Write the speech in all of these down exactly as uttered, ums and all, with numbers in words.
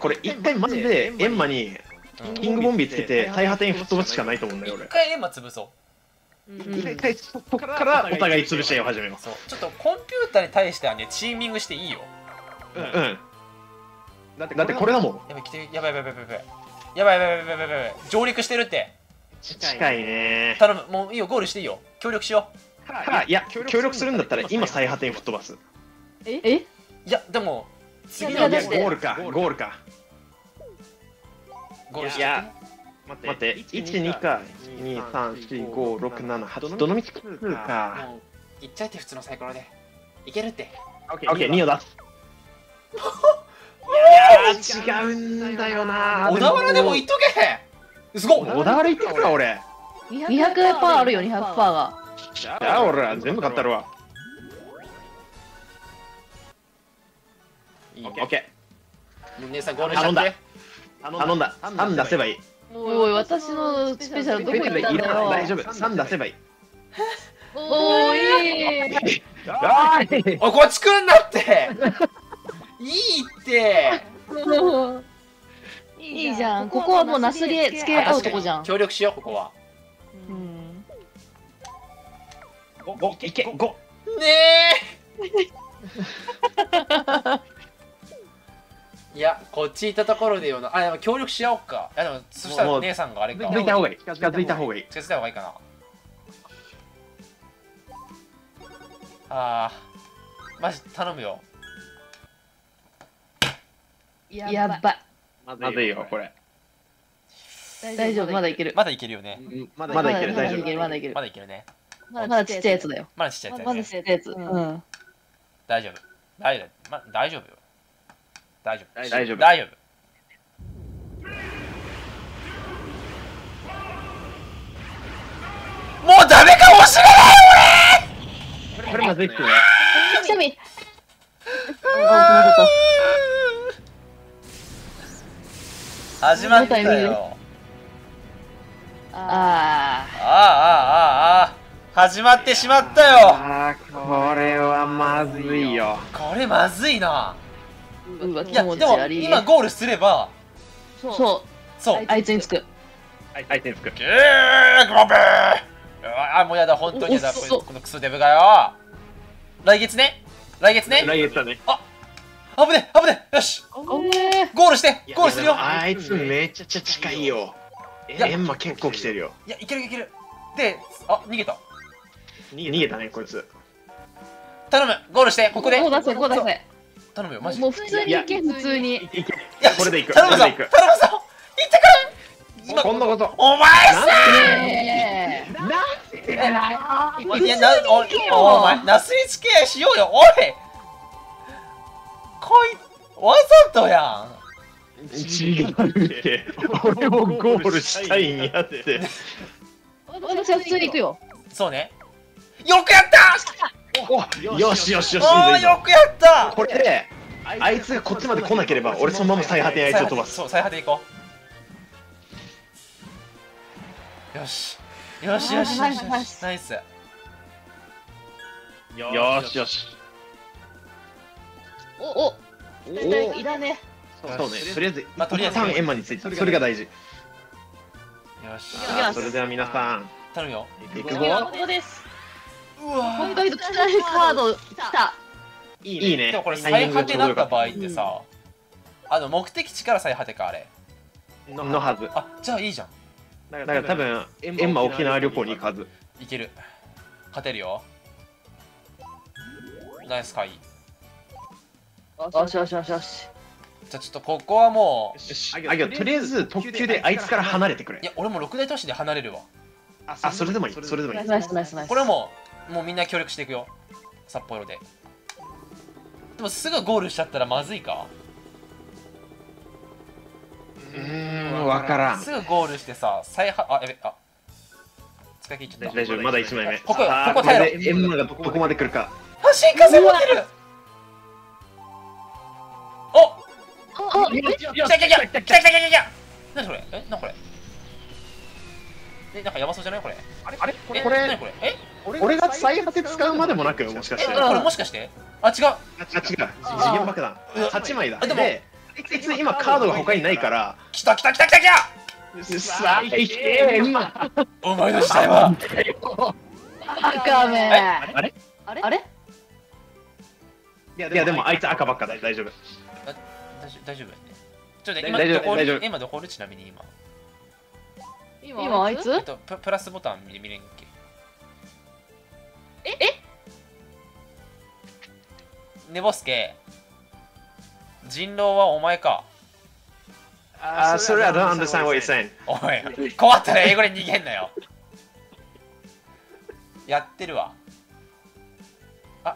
これ一回マジでエンマにキングボンビーつけて最果てに吹っ飛ばすしかないと思うんだよ俺。 一回エンマ潰そう。 一回そこからお互い潰し合いを始めます。 そうちょっとコンピューターに対してはねチーミングしていいよ。 うんうんだってこれだもん。 やばい来てる。やばいやばいやばいやばいやばいやばいやばいやばいやばい上陸してるって。 近いね。 頼むもういいよゴールしていいよ。協力しよう。いや協力するんだったら今最果てに吹っ飛ばす。 ええう。いやでも次いやゴのゲームールかゴールか。 ゴールして。 いや待って、いち、にか、に、さん、よん、ご、ろく、なな、はち、どのみちくるか。 もういっちゃえって普通のサイコロでいけるって。 オッケー、にを出す。いやー、違うんだよな。 小田原でも言っとけ。すごい。 小田原行ってくか、俺。 にひゃくパーセントあるよ、にひゃくパーセントが。 じゃあ、俺ら全部買ったるわ。 いいよ。 オッケー。姉さんゴールしちゃって。 頼んだ。さん出せばいい。 おい、私のスペシャルどこ行ったんだよ。 大丈夫。さん出せばいい。 おーい。 おい、こっち来んなって。いいって。 いいじゃん。ここはもうナスリつけ合うとこじゃん。 協力しよう、ここは。 うん。 ご、いけ、ご。 ねえ。いや、こっち行ったところでよな。あ、でも協力し合おうか。いや、でも、そしたら姉さんがあれか。 近づいた方がいい。近づいた方がいい。 近づいた方がいいかな。ああ。マジ頼むよ。 やばい。 まずいよ、これ。 大丈夫、まだいける。 まだいけるよね。 まだいける、大丈夫。 まだいける。 まだいけるね。 まだちっちゃいやつだよ。 まだちっちゃいやつ。 まだちっちゃいやつ。うん。 大丈夫。大丈夫。ま、大丈夫よ。大丈夫。 大丈夫。 大丈夫。もうダメかもしれない俺。これまずいっすね。 くしゃみ。 始まったよ。 ああ。 ああああああ始まってしまったよ。 ああ、これはまずいよ。 これまずいな。 うわ、 いや、でも今ゴールすれば、 そう。 そう。 あいつにつく。 相手につく。 えー、グロブー。あ、もうやだ、本当にやだ、このクソデブがよ。来月ね。来月ね。 来月だね。 あ、危ね、危ね。よし。ゴールして、ゴールするよ。 あいつめっちゃ近いよ。エンマ結構来てるよ。 いや、いけるいける。で、あ、逃げた。 逃げたね、こいつ。 頼む、ゴールして、ここで。 こう出せ、こう出せ。 頼むよ、マジ。 もう普通に行け、普通に。 いけ。これで行く。 頼むぞ、頼むぞ。行ってくれ。 今度こそ。 お前さねえ。 なんでだよ。 いや、な、お、お前、なすりつけ合いしようよ、おい。こい、わざとやん。 違うって。俺もゴールしたいんやって。 私は普通に行くよ。 そうね。よくやったよしよしよし。 おー、よくやったこれで、あいつがこっちまで来なければ、俺そのまま最果てにあいつを飛ばす。 そう、最果て行こう。よし。よしよしよしよし。ナイス。 よしよし。 お、お、いらね。 そうね、とりあえず、 まあとりあえず一旦エンマについて、それが大事。 よし。 それでは皆さん、 頼むよ。 行くぞ。 ここです。 うわ今回と汚いカード来た。 いいね。 でもこれ最果てになった場合ってさ、あの目的地から最果てかあれ。 のはず。 あ、じゃあいいじゃん。 だから多分、エンマ沖縄旅行に行くはず。 いける。勝てるよ。ナイス回。 よしよしよしよし。 じゃあちょっとここはもう、 あ、けどとりあえず特急であいつから離れてくれ。 いや、俺も六大都市で離れるわ。 あ、それでもいい、それでもいい。 ナイスナイスナイス。 これはもう、もうみんな協力していくよ。札幌で。でもすぐゴールしちゃったらまずいか。 うーん、わからん。 すぐゴールしてさ、再発、あ、やべ、あ。使い切っちゃった。 大丈夫、まだいちまいめ。 ここよ、 あーここ耐えろ。 これでエンマがどこまで来るか。 あ、新幹線持ってる。お、 あ、 来た来た来た来た来た来た来た。何これ？え、何これ？え、なんかやばそうじゃないこれ？ あれこえ、 れ、 何これ？え？ 俺が最果て使うまでもなく、もしかしえ、 て。 これもしかして？あ、違う。 あ、違う。次元爆弾。はちまいだ。 あでもで、 いつ今カードが他にないから。 来た来た来た来た来た。 さあ、いけ今。 お前の時代は。 赤目。 あれあれ？ いやでもあいつ赤ばっかだよ。大丈夫。 大丈夫大丈夫やね。ちょっと今大丈夫どこ大丈夫今どこおるちなみに今。 今あいつ？ えっとププラスボタン見見れんっけ。 ええ？ ねぼすけ。人狼はお前か。 ああ、それは don't understand what you're saying。 おい、困ったら英語で逃げんなよ。やってるわ。あ。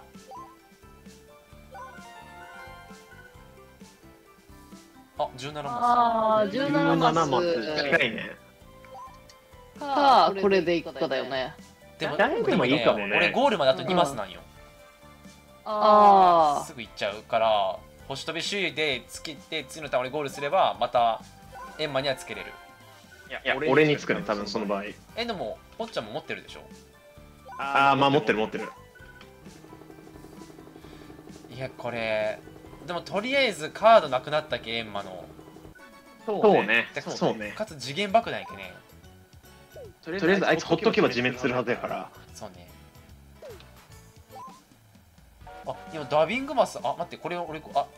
あ、じゅうななマス。 ああ、じゅうななマス。 近いね。 か、これでいくかだよね。 でも、 誰でもいいかもね。 俺ゴールまであとにマスなんよ。 ああ。 すぐ行っちゃうから、星飛び周囲でつけて、次のターン俺ゴールすれば、またエンマにはつけれる。 いや、俺につくね、多分その場合。 え、でも、ほっちゃんも持ってるでしょ。 ああ、まあ持ってる持ってる。 いや、これ、でもとりあえずカードなくなったけ、エンマの。 そうね。そうね。 かつ次元爆弾やけね。 とりあえずあいつほっとけば自滅するはずやから。 そうね。あ、今ダビングマス、あ、待って、これ俺、あ。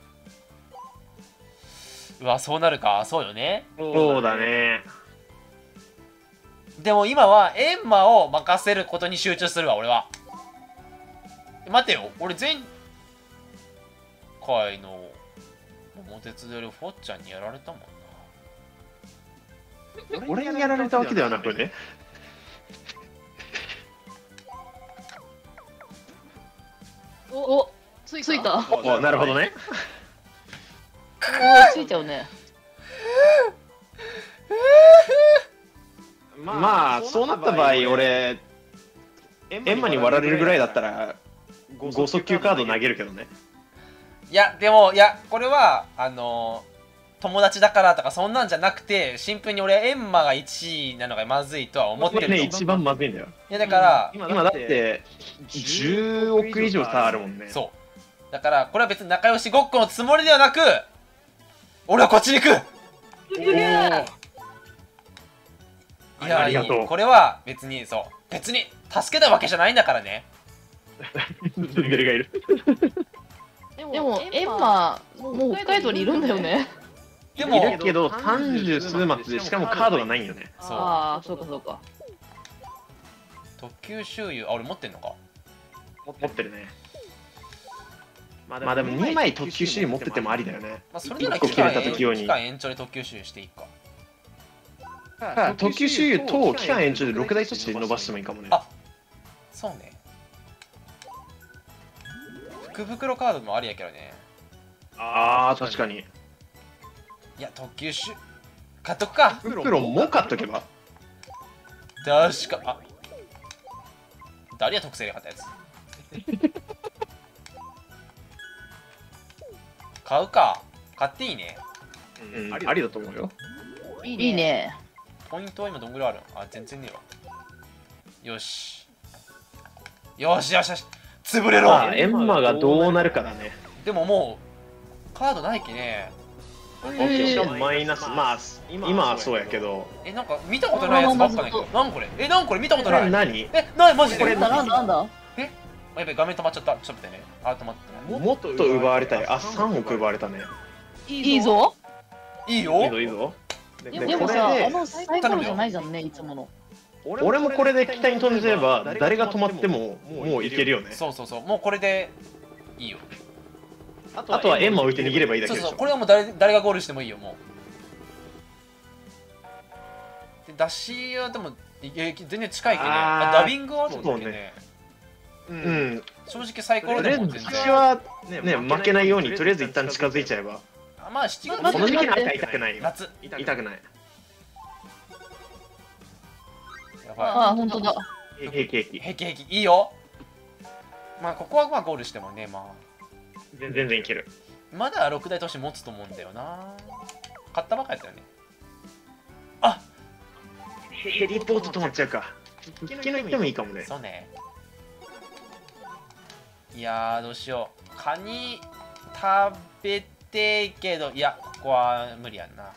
うわ、そうなるか、そうよね。 そうだね。 でも今はエンマを任せることに集中するわ、俺は。待てよ、俺前回の桃鉄でフォッちゃんにやられたもんな。 俺にやられたわけではなくね。 お、お、ついた。 お、なるほどね。 お、ついちゃうね。 まあそうなった場合俺エンマに割られるぐらいだったらご速球カード投げるけどね。 いやでもいやこれはあのー、友達だからとかそんなんじゃなくてシンプルに俺エンマがいちいなのがまずいとは思ってるの。 ね一番まずいんだよ。 いやだから、 うん、今だってじゅうおく以上差あるもんね。 そうだからこれは別に仲良しごっこのつもりではなく俺はこっちに行く。いやいいこれは別にそう別に助けたわけじゃないんだからね。 レベルがいる。 でもエンマもう北海道にいるんだよね。 でもいるけどさんじゅう数マスでしかもカードがないんよね。 そうああそうかそうか。 特急周遊あ俺持ってんのか。 持ってるね。まあでもにまい特急周遊持っててもありだよね。 まあそれなら期間期間延長で特急周遊していいか。 特急周遊と期間延長でろくだい措置で伸ばしてもいいかもね。 あそうね。福袋カードもありやけどね。 ああ確かに。いや特急周買っとくか。 袋も買っとけば。 確かあ誰や特製で買ったやつ。買うか。買っていいね。 うん、ありだと思うよ。 いいね。 ポイントは今どんぐらいあるの？あ、全然ねえわ。よし。よしよしよし。潰れろ！ まあ、エンマがどうなるかだね。 でももう、カードないきね。 しかもマイナス、まあ、今はそうやけど。 え、なんか見たことないやつばっかだけど。なんこれえ、なんこれ見たことない。 何？ え、なにマジで？ これなんだなんだ？ え？やべ、画面止まっちゃった。ちょっと待ってね。あ、止まってない。 もっと奪われたい。あ、さんおく奪われたね。 いいぞ。 いいよ。 いいぞいいぞ。 でもさ、あのサイコロじゃないじゃんね、いつもの。 俺もこれで機体に飛んじゃえば誰が止まってももういけるよね。 そうそうそう。もうこれでいいよ。 あとはエンマを置いて逃げればいいだけでしょ。 そうそう。これはもう誰誰がゴールしてもいいよもう。で、ダッシーはでも全然近いけどね。あ、ダビングはあるんだけどね。 うん。 正直サイコロでも全然。 私はね負けないようにとりあえず一旦近づいちゃえば。 まあしちがつこの時期に痛くないよ。 夏痛くない。 ああ、ほんとだ。 平気平気。 平気平気。いいよ。まあ、ここはまあゴールしてもね、まあ。 全然いける。 まだろくだい都市持つと思うんだよな。買ったばっかやったよね。あヘリポート止まっちゃうか。引き抜いてもいいかもね。 そうね。いやー、どうしよう。カニ食べていけど、いやここは無理やんな。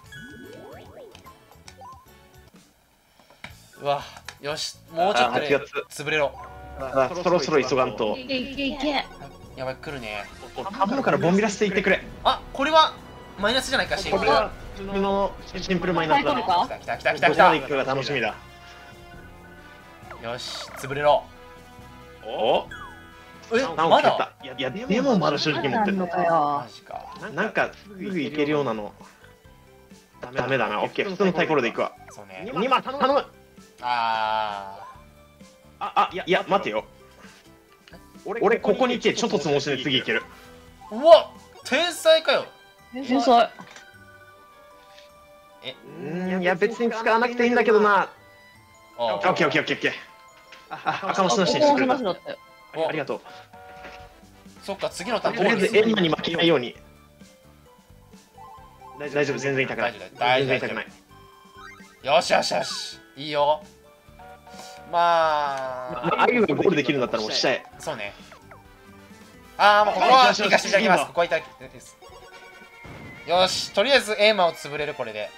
うわよし、もうちょっとで潰れろ。 あそろそろ急がんと。 いけいけいけ。 やばい、来るね。 頼むからボンビラしていってくれ。 あ、これはマイナスじゃないか。シンプル。 これは普通のシンプルマイナスだね。 サイコロか。 来た来た来た来た来どこまで行くかが楽しみだ。 た。よし、潰れろ。 おえ、 何まだを蹴った。いやでもまだ正直持ってる。 のかよマ。ジか。 なんかすぐ行けるようなの。ダメだな。オッケー、普通のサイコロで行くわ。 そうね。 にま頼む。 ああ、いや待てよ。俺ここに行ってちょっとつもしで次行ける。 ー。うわ、天才かよ。 天才。 え、 うん、いや別に使わなくていいんだけどな。 オオッケーオッケーオッケーオッケー。あ、赤マスなしにしてくれた。 だったよ。 ありがとう。 そっか、次のターンとりあえずゴールエンマに負けないように。大丈夫、全然痛くない。 大丈夫全然痛くない。 よしよしよし、いいよ。まあ、 あゆがゴールできるんだったらもう下へ。 そうね。ああ、もうここは行かせていただきます。ここは行ただきです。よし、とりあえずエーマを潰れる、これで。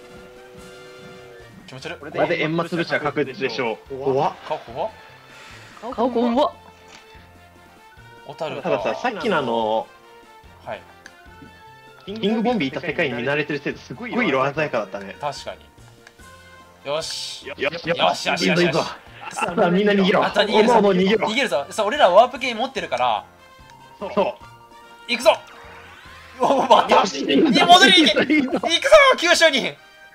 気持ち悪い。 これでエンマ潰しは確実でしょう。怖っ。 顔怖っ。 顔怖っ。 小樽たださ、さっきのあの、 はい、 キングボンビーいた世界に見慣れてるせいですごい色鮮やかだったね。 確かに。よし。 よしよしよしよしよし。 さあみんな逃げろ。 あと逃げるぞ。 おのおの逃げろ。 逃げるぞ。そう、俺らワープ系持ってるから。 そう。 行くぞ。おお、待った。 よしに戻りに行け。行くぞ、九州に。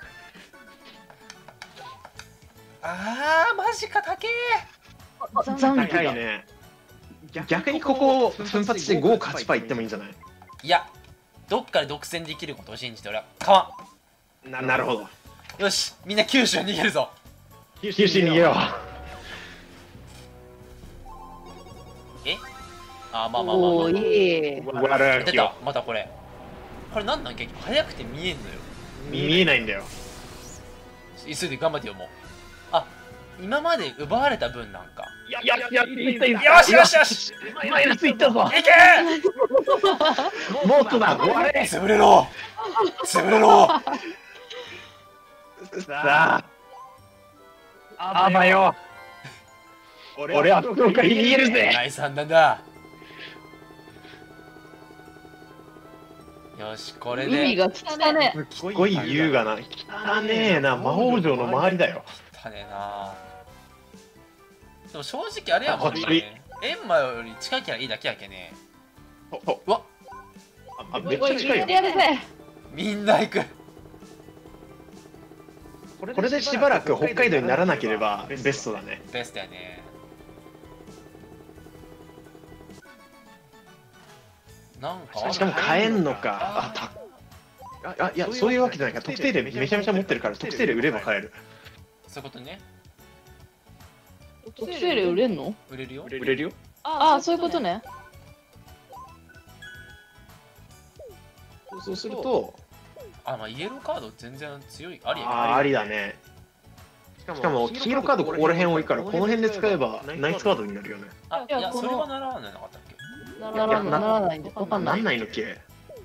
ああ、マジか、高え。 残高いね。逆にここを奮発してごかはちパーいってもいいんじゃない？ いや、どっかで独占できることを信じて俺は買わななるほど。 ん。よし、みんな九州に逃げるぞ。 九州に逃げよえあー、まあまあまあまあ、 おー、いい。 う。悪出いよた。またこれこれなんなん結局早くて見えんのよ。 見えないんだよ。 急いで頑張ってよ。もうあ、今まで奪われた分なんか。 いやいやいやいったいった。 よしよしよし、 マイナスいったぞ。 いけもっとだ。終われ。 ー。潰れろ潰れろ。 さあ。あばよ。俺は福岡に逃げるぜ。 ナイス判断だ。よし、これで海が汚ね。 すっごい優雅な。汚ねえな。魔王城の周りだよ。 汚ねえな。でも正直あれやもんこっちね。エンマより近きゃいいだけやけね。うわ、 あ、めっちゃ近いよ。 やるぜ。 みんな行く。 これでしばらく北海道にならなければベストだね。 ベストやね。なんかしかも買えんのか。あ、たあ、いや、そういうわけじゃないか。特定例めちゃめちゃ持ってるから、特定例売れば買える。 そういうことね。 特製例売れんの？ 売れるよ。 売れるよ。 ああ、そういうことね。 そうすると、 あ、まあイエローカード全然強い。ありやああ、ありだね。しかも、黄色カードここら辺多いから、この辺で使えばナイツカードになるよね。 あ、いや、それはならなかったっけ。 ならならないんで、わかんな。 ないんないのっけ。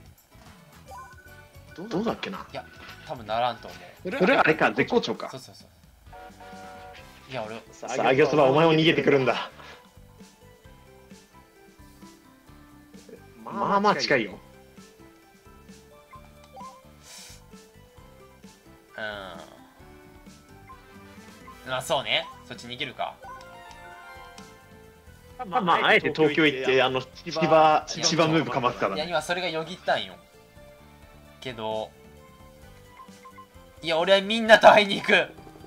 どうだっけな。 いや、多分ならんと思う。 それはあれか、絶好調かそう。そうそう。いや、俺、 さあ、アギョスはお前も逃げてくるんだ。まあまあ近いよ。 うん。まあそうね。そっち逃げるか。 まあまあ、あえて東京行って、あの、千葉、千葉ムーブかますからいや、 ね。 今それがよぎったんよ。けど、いや、俺はみんなと会いに行く。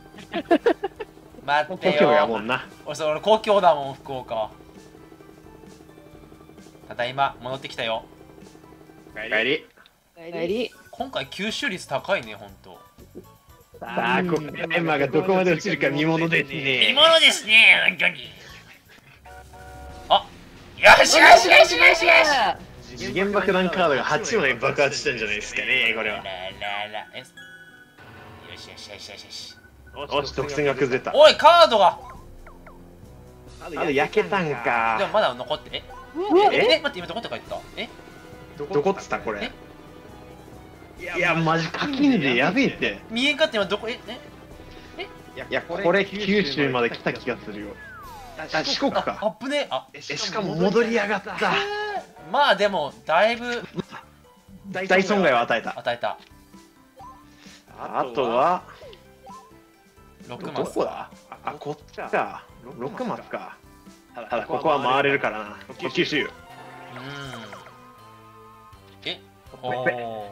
待ってよ。 東京やもんな。 俺、それ故郷だもん、福岡は。ただいま、戻ってきたよ。 帰り。 帰り。 今回吸収率高いね、ほんと。 さあ、ここからエンマがどこまで落ちるか見ものです見ね。 ものですね、ほんとに。あ、よしよしよしよしよし。 次元爆弾カードがはちまい爆発したんじゃないですかね、これは。 ラララえよしよしよしよしよし。 おし、独占が崩れた。 おい、カードが。 あれ焼けたんでか。 もまだ残って、えうわえ、待って、今どこって書いてた。えどどこっつったこれ。いやマジ課金でやべえって。 見えんかって今どこええいやこれ九州まで来た気がするよ。あ四国か。 あっぶねあえしかも戻りやがった。 まあでもだいぶ大損害を与えた。 与えた。 あとはろくマス。 どこだ。あこっちか。ろくマスか。ただここは回れるからな。九州。 うんえおペペお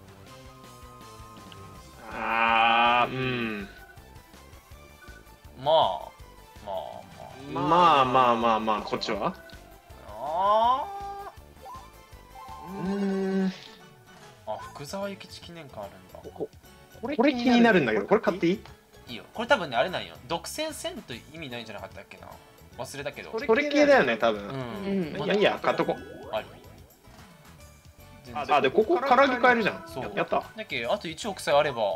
あーうんまあまあまあまあまあまあこっちはあうんあ福沢諭吉記念館あるんだ。 これ気になるんだけどこれ買っていい？ いいよ。これ多分ねあれなんよ。独占せんと意味ないんじゃなかったっけな。忘れたけど。 それ系だよね多分。 うん。 いやいや買っとこ。 ある。 あでここ唐揚げ買えるじゃん。 そうやった。 だっけあといちおくさえあれば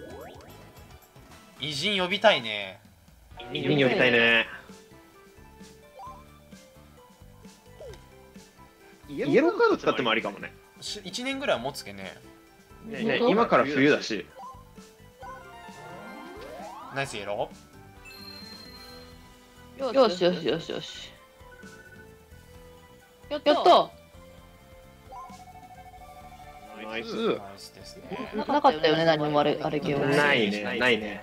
偉人呼びたいね。 偉人呼びたいね。イエローカード使ってもありかもね。 いちねんぐらいは持つけね。 ね今から冬だし。 ナイスイエロよしよしよしよし。やった。 ナイス。 ー。ナイスですね。 なかったよね、何もあれ、あれ系は。 ないね、ないね。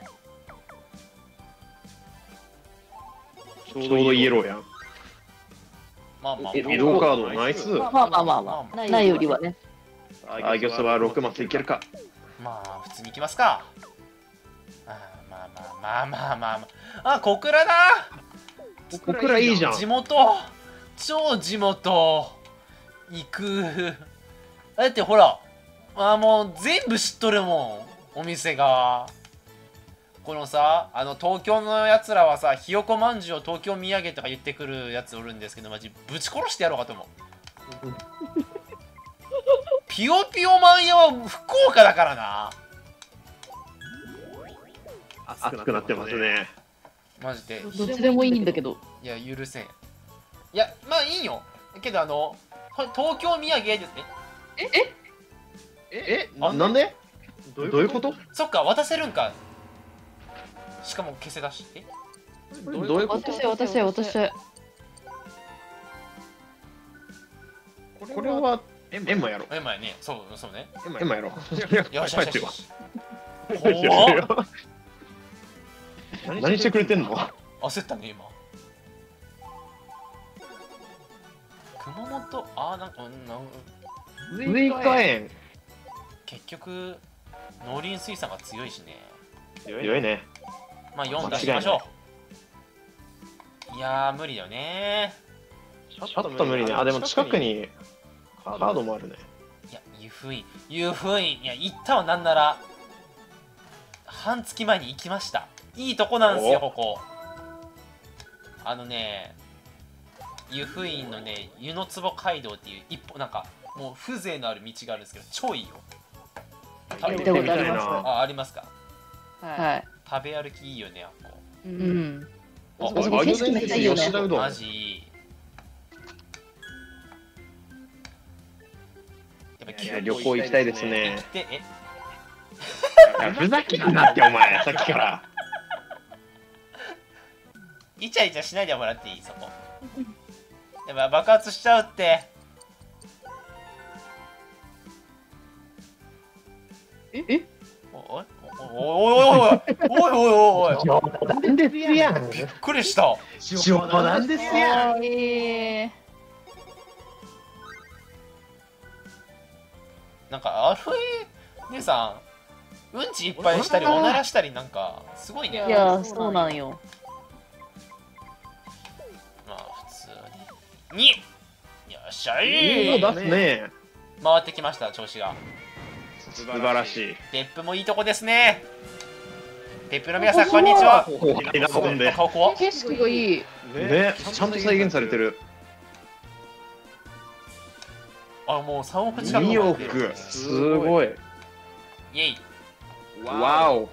ちょうどイエローやん。 まあまあイエローカード、ナイス。 まあまあまあまあ、ないよりはね。 アーギョスはろくマスいけるか。 まあ普通に行きますか。あまあまあまあまあまあまあ。あ小倉だ。 小倉いいじゃん。 地元超地元行く。だってほらあもう全部知っとるもんお店が。このさあの東京のやつらはさひよこまんじゅうを東京土産とか言ってくるやつおるんですけどマジぶち殺してやろうかと思う。ピヨピヨマン屋は福岡だからな。 熱くなってますね。 マジでどっちでもいいんだけど。 いや許せん。いやまあいいよけどあの東京土産ですね。 えええなんでどういうこと？ そっか渡せるんか。しかも消せだしえどういうこと？ 私私私。 これはエンマやろ。 え前ねそうそうね。 エンマやろ。 よしよしよし。 怖っ。何してくれてんの？ 焦ったね今。熊本あーなんかなんスイカ園。 結局農林水産が強いしね。 強いね。 まあよん出しましょう。いやー無理だよね。 ちょっと無理ね。あでも近くにカードもあるね。 いや湯布院湯布院いや行ったわ。なんなら半月前に行きました。いいとこなんですよここ。あのね湯布院のね湯の壺街道っていう一歩なんかもう風情のある道があるんですけど超いいよ。 行ったことあります。 あありますか。 はい。 食べ歩きいいよねあっこ。 うん。 ああそこ景色めっちゃいいよね。 マジいい。やっぱいや旅行行きたいですね。 でえふざけんなってお前さっきから。 イチャイチャしないでもらっていいそこ。やっぱ爆発しちゃうって。 ええおいおいおいおいおいおいおいおい冗談ですやん。 びっくりした。 冗談ですやん。 えなんかあふい姉さんうんちいっぱいしたりおならしたりなんかすごいね。 いやそうなんよ。 まあ普通にによっしゃい。 いいの出すね。 回ってきました調子が。 素晴らしい。 別府もいいとこですね。別府の皆さんこんにちは。顔怖っ。 景色がいい。 ねちゃんと再現されてる。 あもうさんおく近くにおくすごい。 イエイ。 わお。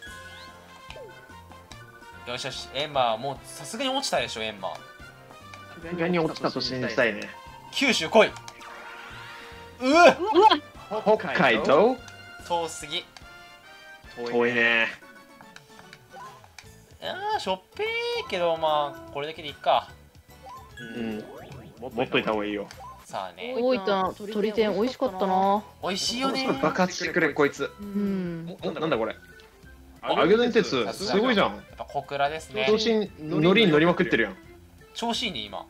よしよしエンマもうさすがに落ちたでしょエンマ。 さすがに落ちたと信じたいね。 九州来い。 うわ北海道遠すぎ。 遠いね。 ああしょっぺーけどまあこれだけでいっか。 うん持っといた方がいいよ。 さあね大分の鶏天美味しかったな。 美味しいよね。 爆発してくれこいつ。 うん。 おなんだこれ。揚げ電鉄すごいじゃん。 やっぱ小倉ですね。 調子に乗りに乗りまくってるやん。 調子いいね今。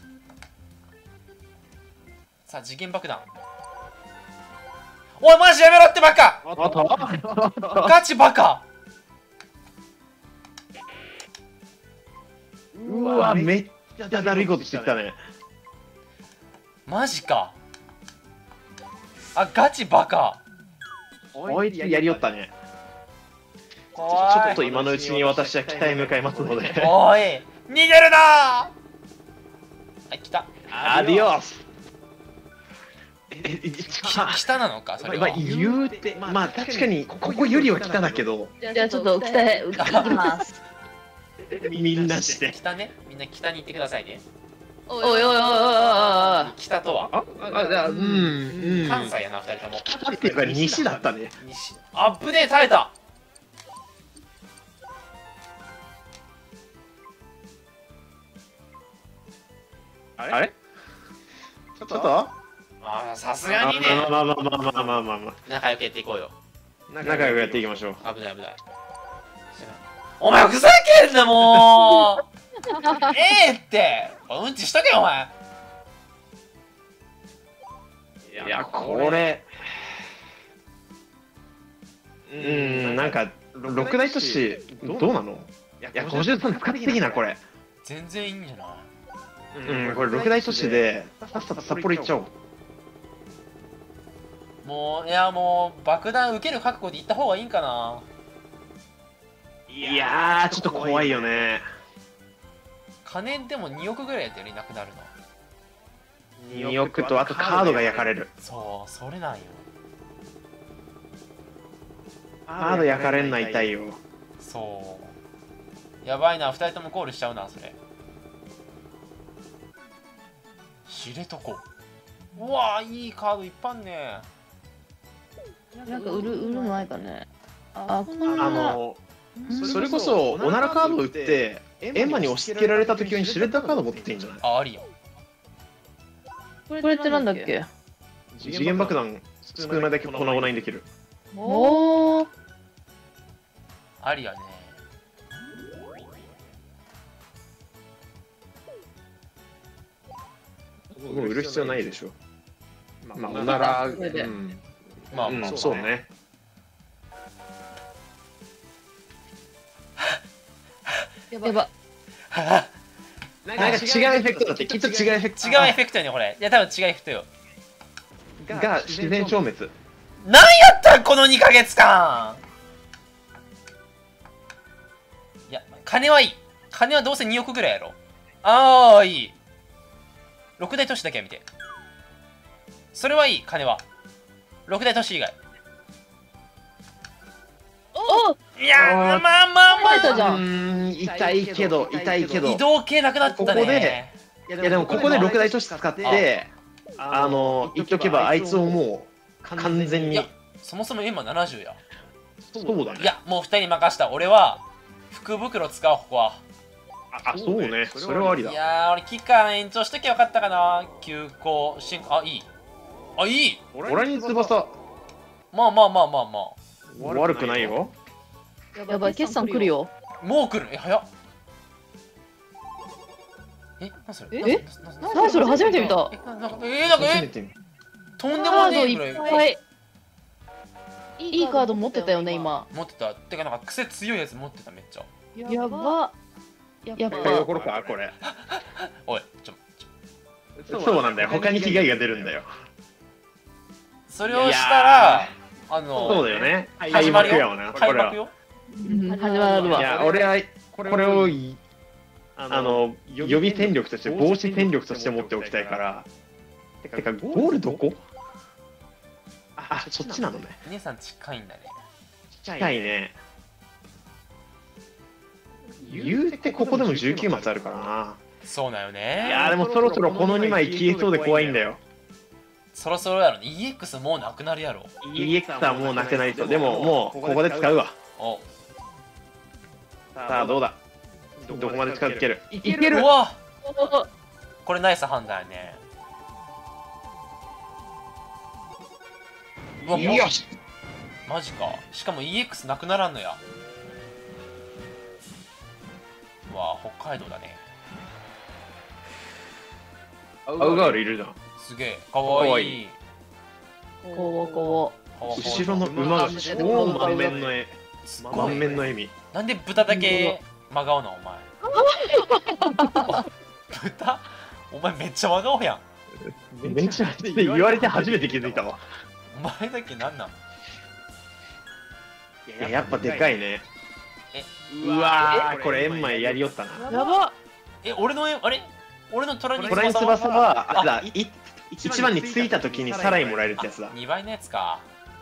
さあ次元爆弾。おいマジやめろってバカ。 あったガチバカ。 うわめっちゃだるいことしてきたね。 マジか。あガチバカ。 おいやりよったね。ちょおいちょっと今のうちに私は北へ向かいますので。 おい逃げるなー。はい来た。 アディオス。ええき北なのかそれは。 まあ言うてまあ確かにここよりは北だけどじゃあちょっと北へ行きます。 みんなして。 北ねみんな北に行ってくださいね。 おいおいおいおいおいおい。 北とはああじゃあうんうん。 関西やなふたりとも。 北っていうか西だったね。 西あっぶねえ耐えた。 あれ？ちょっと？ ああさすがにねまあまあまあまあまあまあまあま仲良くやっていこうよ。 あ仲良くやっていきましょう。 危ない危ない。お前ふざけんなもう。ええってうんちしとけよお前。 いやこれうんなんか六大都市どうなの？いやごじゅうさん使っていいなこれ。 全然いいんじゃない。 うんこれ六大都市でさっさと札幌行っちゃおう。 もういやもう爆弾受ける覚悟で行った方がいいんかな。 いやーちょっと怖いよね。 金でもにおくぐらいやったよねなくなるの。 におくとあとカードが焼かれる。 そうそれなんよ。 カード焼かれんの痛いよ。 そうやばいなふたりともコールしちゃうなそれ。知床うわーいいカードいっぱいあんね。 なんか売る売るのないかね。あこんあな。 のそれこそおならカード売ってエンマに押し付けられた時にシュレッダーカード持ってていいんじゃない？ あありよ。 これってなんだっけ？ 次元爆弾少ないだけ粉々にできる。 おお。 ありやね。 もう売る必要ないでしょ。まあおならうんまあまあうんそうね。 やば。 なんか違うエフェクトだってきっと違うエフェクト違うエフェクトやねこれ。いや多分違うエフェクトよ。 が自然消滅。 なんやったんこのにかげつかん。いや金はいい。金はどうせにおくぐらいやろ。ああいい。ろく大都市だけは見て。それはいい金は。ろく大都市以外。 おいやーまあまあまあ耐えたじゃん。 うん痛いけど痛いけど。 移動系なくなったね。 ここでいやでもここで六大都市使ってあの言っとけばあいつをもう完全に。 いやそもそも今ななじゅうや。 そうだね。 いやもうふたりに任した俺は福袋使おうここは。 あそうねそれはありだ。 いやー俺期間延長しときゃよかったかな。休校進あいいあいい。 オラに翼まあまあまあまあまあ悪くないよ。 やばい決算来るよ。 もう来る。え早っ。え何それえななな何それ初めて見た。 えななんかえなんかえ初めて見た。 とんでカードいもねえぐらいっぱい。いいカード持ってたよね今。 持ってた。てかなんか癖強いやつ持ってためっちゃ。 やば。やっ使いぱどころかこれ。 おいちょちょそうなんだよ他に被害が出るんだよ。 それをしたらあのそうだよね。 始まるよよなこれは。 開幕よ。 うん始まるわ。 いや俺はこれをいあの予備戦力として防止戦力として持っておきたいから。てかゴールどこ？あそっちなのね。 姉さん近いんだね。 近いね。言うてここでもじゅうきゅうマスあるからな。 そうだよね。 いやーでもそろそろこのにまい消えそうで怖いんだよ。 そろそろやろ。 イーエックス もうなくなるやろ。 イーエックス はもうなくなりそう。でももうここで使うわ。 おさあどうだ、どこまで近づける。いけうわこれナイス判断やね。うわよし、 マジか。しかも イーエックス なくならんのや。うわ北海道だね。 アウガールいるじゃん。 すげえかわいい。 こうこ後ろの馬が超満面の絵、満面の笑み。 なんで豚だけ真顔なのお前。豚お前めっちゃ真顔やん。 めちゃって言われて初めて気づいたわ。 お前だけなんなん。 いややっぱでかいね。 えうわーこれエンマイやりよったな。 うやば。 え俺のあれ俺の虎にトライン翼はあれだ、い一番についた時にさらにもらえるってやつだ。 にばいのやつか。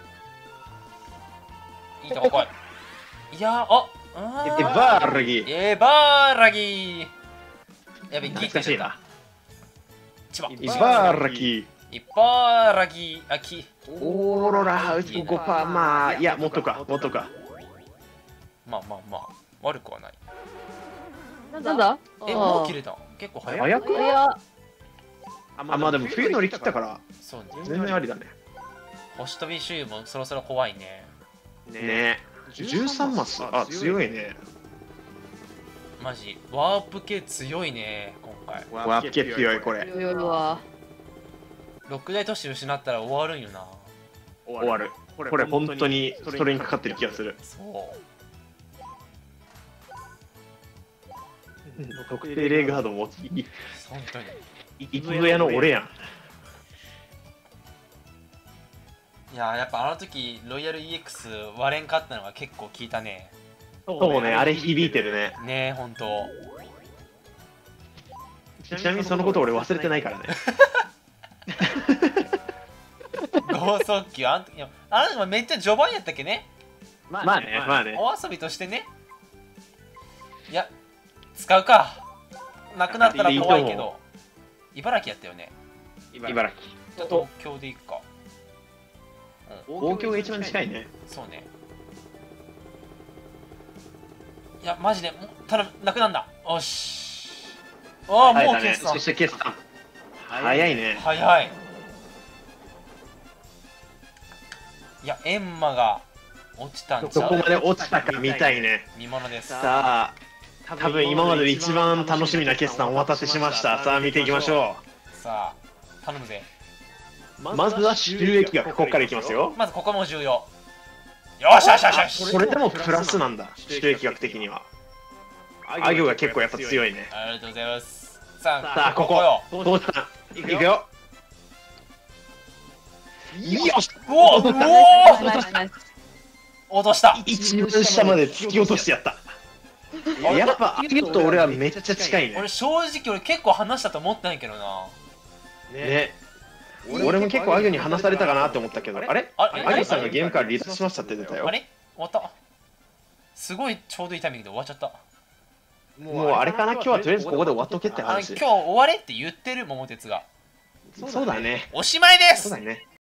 いいとこ来い。いやーあエバーラギエバーラギーやべギ懐かしいな。 千葉イバーラギイバーラギーあきオーロラうちごパーまあいやもっとかもっとか。 まあまあまあ悪くはない。 なんだ。 えもう切れた結構早い。 早くいや。 あまあでも冬乗り切ったからそうね。 全然ありだね。 星飛び周囲もそろそろ怖いね。 ねえじゅうさんマス、あ強いね。 マジワープ系強いね今回。 ワープ系強いこれ。 強いわ。 ろく大都市失ったら終わるんよな。 終わる。これ本当にそれにかかってる気がする。 そう特定レガード持ち本当に。 いつぞやの俺やん。 いやーやっぱあの時ロイヤル イーエックス 割れんかったのが結構効いたね。 そうねあれ響いてるね。 ねえほんと。 ちなみにそのこと俺忘れてないからね。 剛速球あん時あの時めっちゃ序盤やったっけね。 まあねまあね。 お遊びとしてね。いや使うか。なくなったら怖いけど。茨城やったよね。 茨城東京でいくか。 東京が一番近いね。 そうね。いやマジでもう頼むなくなんだ。よし。ああもう決算。 そして決算早いね。 早い。いやエンマが落ちたんちゃう。 どこまで落ちたか見たいね。 見ものです。 さあ多分今までで一番楽しみな決算お待たせしました。さあ見ていきましょさあ頼むぜ。 う。まずは収益額ここからいきますよ。 まずここも重要。よしよしよしよし。 これでもプラスなんだ収益額的には。あ行が結構やっぱ強いね。 ありがとうございます。さあさあここよ。 トーさんいくよ。よしうおうおーナイスナイス。 落とした。 一番下まで突き落としてやった。やっぱあげと俺はめっちゃ近いね。 俺正直俺結構話したと思ったんやけどな。 ね俺も結構アギョに話されたかなって思ったけど、あれあれアギョさんがゲームから離脱しましたって出たよ。 あれ終わった。すごいちょうどいいタイミングで終わっちゃった。 もうあれかな、今日はとりあえずここで終わっとけってあの今話。 日終われって言ってる桃鉄が。 そうだね。 おしまいです。 そうだね。